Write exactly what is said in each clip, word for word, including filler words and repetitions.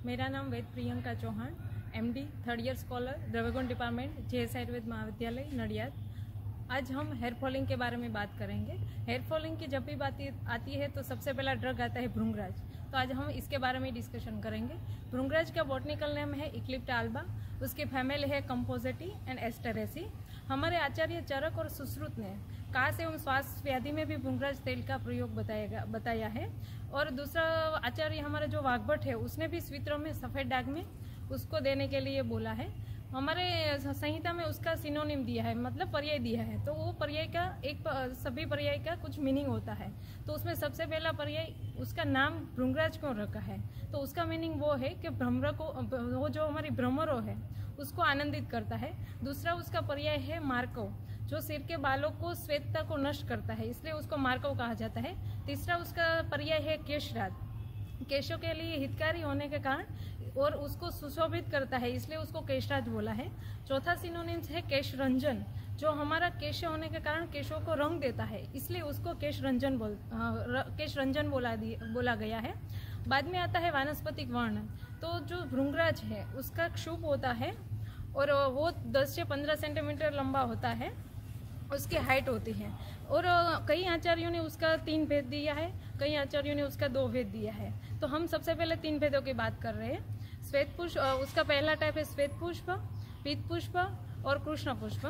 मेरा नाम Ved Priyanka Chauhan, MD third year scholar, Dravyaguna department, JS Ayurveda Mahavidyalaya Nadiad. आज हम हेयर फॉलिंग के बारे में बात करेंगे। हेयर फॉलिंग की जब भी बात आती है तो सबसे पहला ड्रग आता है भृंगराज। तो आज हम इसके बारे में डिस्कशन करेंगे। भृंगराज का बॉटनिकल नेम है इक्लिप्टा अल्बा, उसकी फैमिली है कंपोजिटी एंड एस्टेरेसी। हमारे आचार्य चरक और सुश्रुत ने कास एवं श्वास व्याधि में भी भृंगराज तेल का प्रयोग बताया बताया है। और दूसरा आचार्य हमारा जो वाघभट है उसने भी स्वित्र में सफेद दाग में उसको देने के लिए बोला है। हमारे संहिता में उसका सिनोनिम दिया है, मतलब पर्याय दिया है। तो वो पर्याय का एक सभी पर्याय का कुछ मीनिंग होता है। तो उसमें सबसे पहला पर्याय उसका नाम भृंगराज क्यों रखा है, तो उसका मीनिंग वो है कि भ्रमर को, वो जो हमारी भ्रमरों है उसको आनंदित करता है। दूसरा उसका पर्याय है मार्कव, जो सिर के बालों को श्वेतता को नष्ट करता है, इसलिए उसको मार्कव कहा जाता है। तीसरा उसका पर्याय है केशराज, केशों के लिए हितकारी होने के कारण और उसको सुशोभित करता है, इसलिए उसको केशराज बोला है। चौथा सिनोनिम्स है केश रंजन, जो हमारा केश होने के कारण केशों को रंग देता है, इसलिए उसको केश रंजन बोल केश रंजन बोला बोला गया है। बाद में आता है वानस्पतिक वर्ण। तो जो भृंगराज है उसका क्षुप होता है और वो दस से पंद्रह सेंटीमीटर लंबा होता है, उसकी हाइट होती है। और कई आचार्यों ने उसका तीन भेद दिया है, कई आचार्यों ने उसका दो भेद दिया है। तो हम सबसे पहले तीन भेदों की बात कर रहे हैं। श्वेत पुष्प, उसका पहला टाइप है श्वेत पुष्प, पीत पुष्प और कृष्ण पुष्प।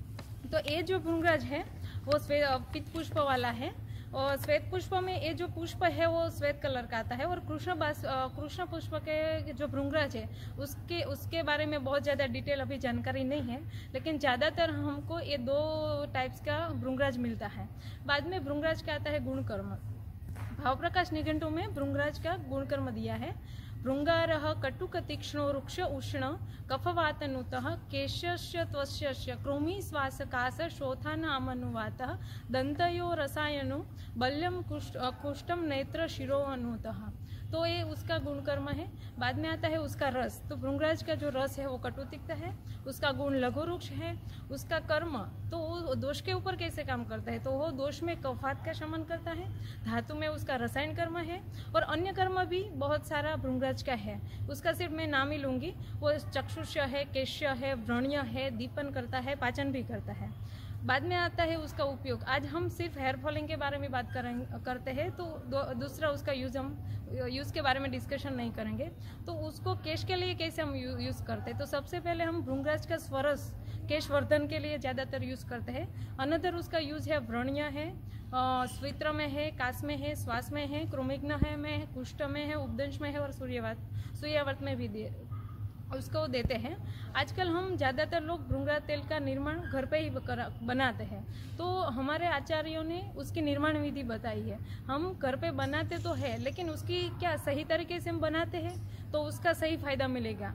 तो ये जो भृंगराज है वो श्वेत पीत पुष्प वाला है। और श्वेत पुष्प में ये जो पुष्प है वो श्वेत कलर का आता है। और कृष्ण कृष्ण पुष्प के जो भृंगराज है उसके उसके बारे में बहुत ज़्यादा डिटेल अभी जानकारी नहीं है, लेकिन ज़्यादातर हमको ये दो टाइप्स का भृंगराज मिलता है। बाद में भृंगराज का आता है गुणकर्म। भावप्रकाश निघंटु में भृंगराज का गुणकर्म दिया है। भृंगारः कटुक तीक्ष्णो रुक्ष उष्ण कफवातनुतः केशस्य त्वस्य कृमि श्वास कास शोथानामनुवातः दंतयो रसायनो बल्यम कुष्ठम नेत्र शिरोअनुतः। तो ये उसका गुणकर्म है। बाद में आता है उसका रस। तो भृंगराज का जो रस है वो कटुतिक्त है। उसका गुण लघुरुक्ष है। उसका कर्म, तो वो दोष के ऊपर कैसे काम करता है, तो वो दोष में कफात का शमन करता है। धातु में उसका रसायन कर्म है और अन्य कर्म भी बहुत सारा भृंगराज का है। उसका सिर्फ मैं नाम ही लूंगी। वो चक्षुष्य है, केश्य है, व्रणीय है, दीपन करता है, पाचन भी करता है। बाद में आता है उसका उपयोग। आज हम सिर्फ हेयर फॉलिंग के बारे में बात करेंगे करते हैं, तो दूसरा उसका यूज हम यूज़ के बारे में डिस्कशन नहीं करेंगे। तो उसको केश के लिए कैसे हम यू, यूज़ करते हैं, तो सबसे पहले हम भृंगराज का स्वरस केश वर्धन के लिए ज़्यादातर यूज़ करते हैं। अनदर उसका यूज़ है व्रणीय है, स्वित्र में है, कास में है, श्वास में है, क्रोमिग्न है में, कुष्ठ में है, उपदंश में है और सूर्यवात सूर्यावर्त में भी दे उसको देते हैं। आजकल हम ज़्यादातर लोग भृंगराज तेल का निर्माण घर पे ही बनाते हैं। तो हमारे आचार्यों ने उसकी निर्माण विधि बताई है। हम घर पे बनाते तो है, लेकिन उसकी क्या सही तरीके से हम बनाते हैं तो उसका सही फायदा मिलेगा।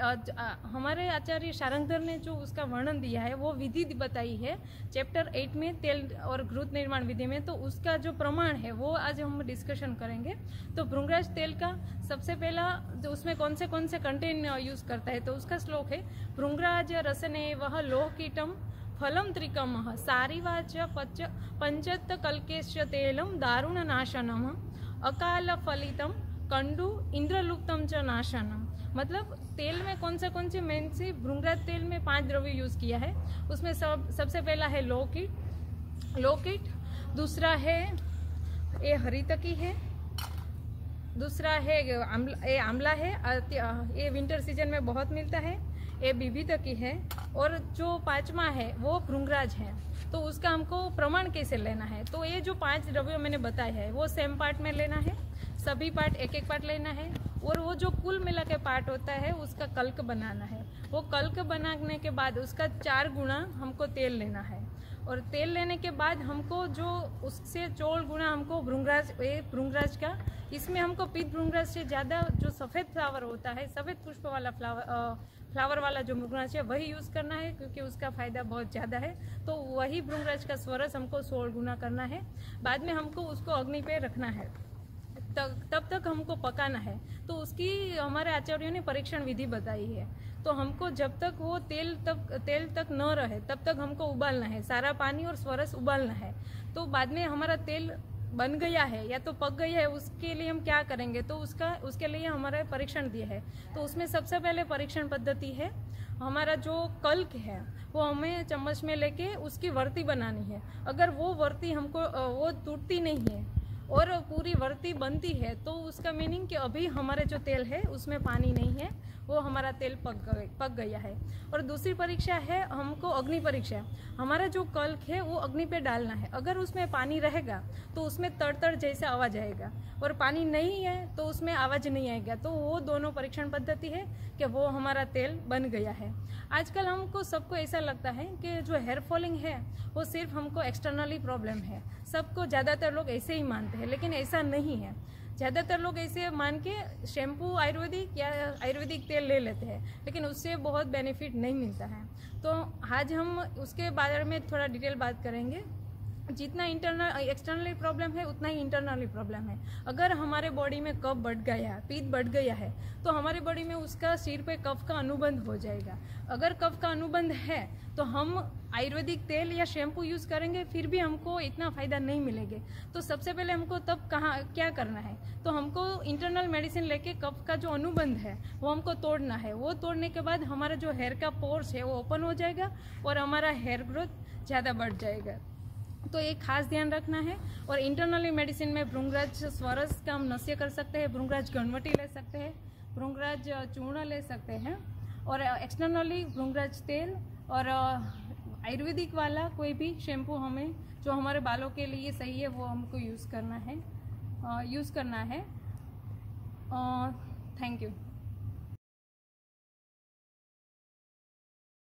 हमारे आचार्य शारंगधर ने जो उसका वर्णन दिया है वो विधि बताई है चैप्टर एट में, तेल और घृत निर्माण विधि में। तो उसका जो प्रमाण है वो आज हम डिस्कशन करेंगे। तो भृंगराज तेल का सबसे पहला जो उसमें कौन से कौन से कंटेन यूज करता है, तो उसका श्लोक है भृंगराज रसने वह लोह कीटम फलम त्रिकम सारिवाच पच पंचत कल्केश तेलम दारुण नाशनम अकाल फलितम कंडु इंद्रलुप्तम च नाशनम। मतलब तेल में कौन से कौन से मेन से भृंगराज तेल में पांच द्रव्य यूज किया है। उसमें सब सबसे पहला है लोकिट लोकिट दूसरा है ये हरितकी है, दूसरा है आमला, ये आमला है, ये विंटर सीजन में बहुत मिलता है, ये बीभीतकी है, और जो पांचवा है वो भृंगराज है। तो उसका हमको प्रमाण कैसे लेना है, तो ये जो पांच द्रव्य मैंने बताया है वो सेम पार्ट में लेना है, सभी पार्ट एक एक पार्ट लेना है। और वो जो कुल मिला के पार्ट होता है उसका कल्क बनाना है। वो कल्क बनाने के बाद उसका चार गुना हमको तेल लेना है। और तेल लेने के बाद हमको जो उससे चौल गुना हमको भृंगराज, ये भृंगराज का, इसमें हमको पीत भृंगराज से ज़्यादा जो सफ़ेद फ्लावर होता है, सफ़ेद पुष्प वाला फ्लावर फ्लावर वाला जो भृंगराज है वही यूज़ करना है, क्योंकि उसका फ़ायदा बहुत ज़्यादा है। तो वही भृंगराज का स्वरस हमको सोलह गुना करना है। बाद में हमको उसको अग्नि पे रखना है, तब तब तक हमको पकाना है। तो उसकी हमारे आचार्यों ने परीक्षण विधि बताई है। तो हमको जब तक वो तेल तक तेल तक न रहे तब तक हमको उबालना है, सारा पानी और स्वरस उबालना है। तो बाद में हमारा तेल बन गया है या तो पक गया है, उसके लिए हम क्या करेंगे, तो उसका उसके लिए हमारा परीक्षण दिया है। तो उसमें सबसे पहले परीक्षण पद्धति है, हमारा जो कल्क है वो हमें चम्मच में लेके उसकी वर्ती बनानी है। अगर वो वर्ती हमको वो टूटती नहीं है और पूरी वर्ती बनती है तो उसका मीनिंग कि अभी हमारे जो तेल है उसमें पानी नहीं है, वो हमारा तेल पक गए पक गया है। और दूसरी परीक्षा है हमको अग्नि परीक्षा। हमारा जो कल्क है वो अग्नि पे डालना है, अगर उसमें पानी रहेगा तो उसमें तड़तड़ जैसा आवाज़ आएगा, और पानी नहीं है तो उसमें आवाज़ नहीं आएगा। तो वो दोनों परीक्षण पद्धति है कि वो हमारा तेल बन गया है। आजकल हमको सबको ऐसा लगता है कि जो हेयर फॉलिंग है वो सिर्फ हमको एक्सटर्नली प्रॉब्लम है, सबको ज़्यादातर लोग ऐसे ही मानते हैं, लेकिन ऐसा नहीं है। ज़्यादातर लोग ऐसे मान के शैम्पू आयुर्वेदिक या आयुर्वेदिक तेल ले लेते हैं, लेकिन उससे बहुत बेनिफिट नहीं मिलता है। तो आज हम उसके बारे में थोड़ा डिटेल बात करेंगे। जितना इंटरनल एक्सटर्नली प्रॉब्लम है उतना ही इंटरनली प्रॉब्लम है। अगर हमारे बॉडी में कफ बढ़ गया है, पित्त बढ़ गया है, तो हमारे बॉडी में उसका सिर पे कफ का अनुबंध हो जाएगा। अगर कफ का अनुबंध है तो हम आयुर्वेदिक तेल या शैम्पू यूज़ करेंगे, फिर भी हमको इतना फ़ायदा नहीं मिलेगा। तो सबसे पहले हमको तब कहाँ क्या करना है, तो हमको इंटरनल मेडिसिन लेके कफ का जो अनुबंध है वो हमको तोड़ना है। वो तोड़ने के बाद हमारा जो हेयर का पोर्स है वो ओपन हो जाएगा और हमारा हेयर ग्रोथ ज़्यादा बढ़ जाएगा। तो एक खास ध्यान रखना है। और इंटरनली मेडिसिन में भृंगराज स्वरस का हम नस्य कर सकते हैं, भृंगराज घनवटी ले सकते हैं, भृंगराज चूर्ण ले सकते हैं, और एक्सटर्नली भृंगराज तेल और आयुर्वेदिक वाला कोई भी शैम्पू हमें जो हमारे बालों के लिए सही है वो हमको यूज़ करना है यूज़ करना है। Thank you.